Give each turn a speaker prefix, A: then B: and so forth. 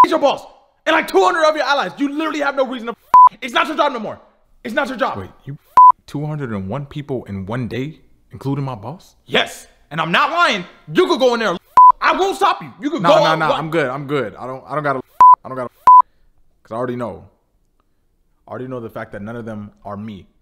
A: your boss and like 200 of your allies. You literally have no reason to. It's not your job no more. It's not your job.
B: Wait, you 201 people in one day, including my boss?
A: Yes, and I'm not lying. You could go in there. I won't stop you. You could go.
B: No. I'm good. I don't gotta. Cause I already know. I already know the fact that none of them are me.